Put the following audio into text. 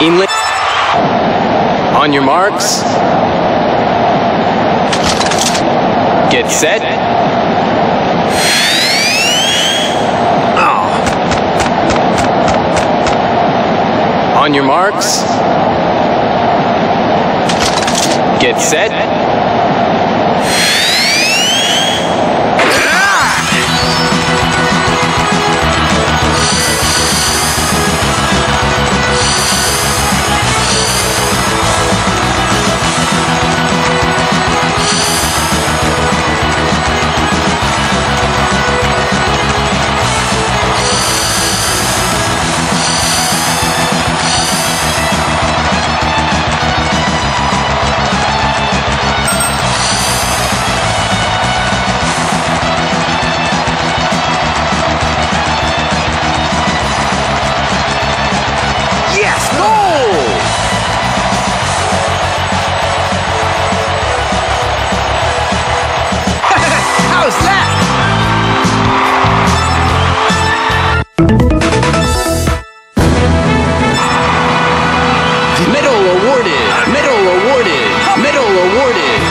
Inlet. On your marks. Get set. Oh. On your marks. Get set. Medal awarded! Medal awarded! Medal awarded!